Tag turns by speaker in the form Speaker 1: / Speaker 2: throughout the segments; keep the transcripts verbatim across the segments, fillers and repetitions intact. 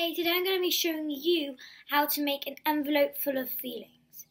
Speaker 1: Hey, today I'm going to be showing you how to make an envelope full of feelings.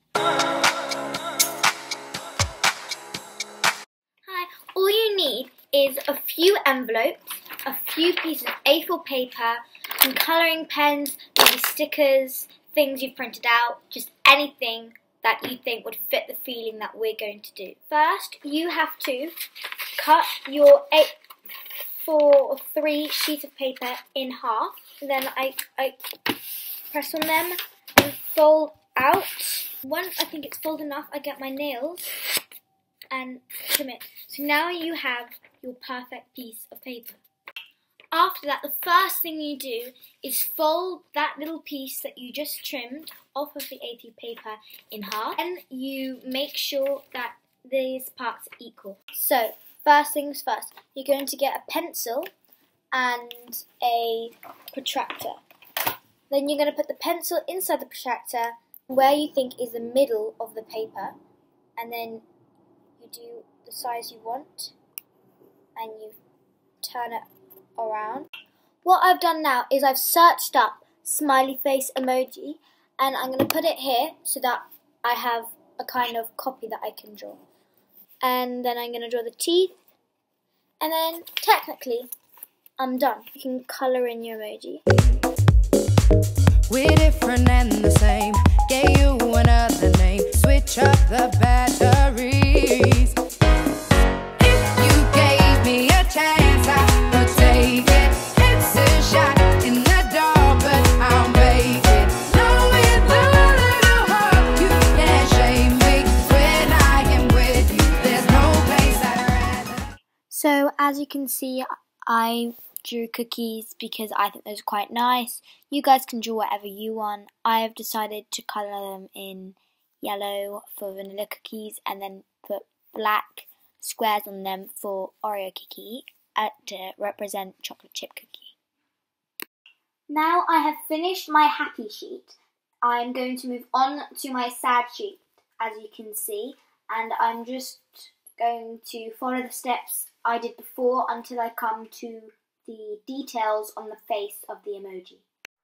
Speaker 1: Hi, all you need is a few envelopes, a few pieces of A four paper, some colouring pens, maybe stickers, things you've printed out, just anything that you think would fit the feeling that we're going to do. First, you have to cut your A four or three sheets of paper in half. Then I, I press on them and fold out. Once I think it's folded enough, I get my nails and trim it. So now you have your perfect piece of paper. After that, the first thing you do is fold that little piece that you just trimmed off of the A four paper in half, and you make sure that these parts are equal. So, first things first, you're going to get a pencil and a protractor. Then you're going to put the pencil inside the protractor where you think is the middle of the paper, and then you do the size you want and you turn it around. What I've done now is I've searched up smiley face emoji, and I'm going to put it here so that I have a kind of copy that I can draw. And then I'm going to draw the teeth, and then technically I'm done. You can colour in your emoji.
Speaker 2: We're different and the same. Gave you another name. Switch up the batteries. If you gave me a chance, I would take it. It's a shot in the dark, but I'll make it. No, with a little hope, you can't shame me. When I am with you, there's no place I'd rather.
Speaker 1: So as you can see, I drew cookies because I think those are quite nice. You guys can draw whatever you want. I have decided to colour them in yellow for vanilla cookies and then put black squares on them for Oreo cookie uh, to represent chocolate chip cookie. Now I have finished my happy sheet. I'm going to move on to my sad sheet, as you can see, and I'm just going to follow the steps I did before until I come to the details on the face of the emoji.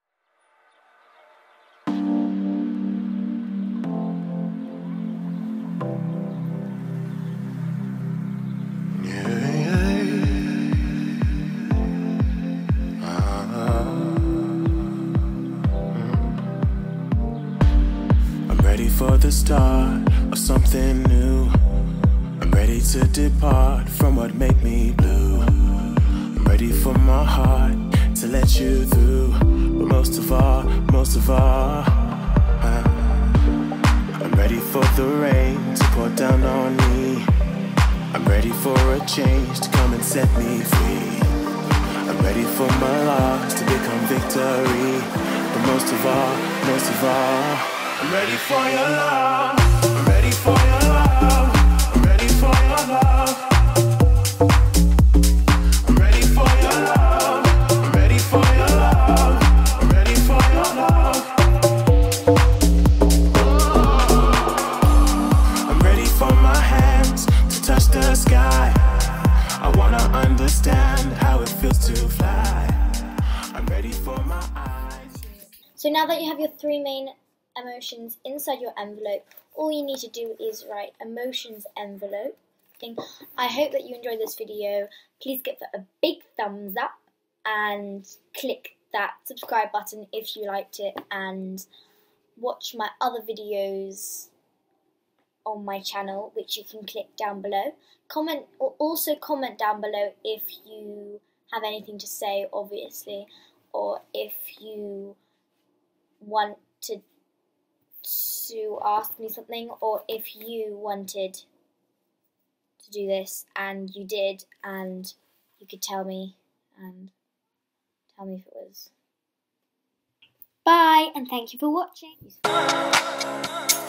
Speaker 3: I'm ready for the start of something new. I'm ready to depart from what made me blue. I'm ready for my heart to let you through, but most of all, most of all, uh, I'm ready for the rain to pour down on me. I'm ready for a change to come and set me free. I'm ready for my loss to become victory, but most of all, most of all, I'm ready for your love. I'm ready for your love. I'm ready for your love. The sky, I wanna understand how it feels to fly. I'm ready for my eyes.
Speaker 1: So now that you have your three main emotions inside your envelope, all you need to do is write emotions envelope thing. I hope that you enjoyed this video. Please give it a big thumbs up and click that subscribe button if you liked it, and watch my other videos on my channel, which you can click down below. Comment, or also comment down below if you have anything to say, obviously, or if you want to to ask me something, or if you wanted to do this and you did, and you could tell me and tell me if it was. Bye, and thank you for watching.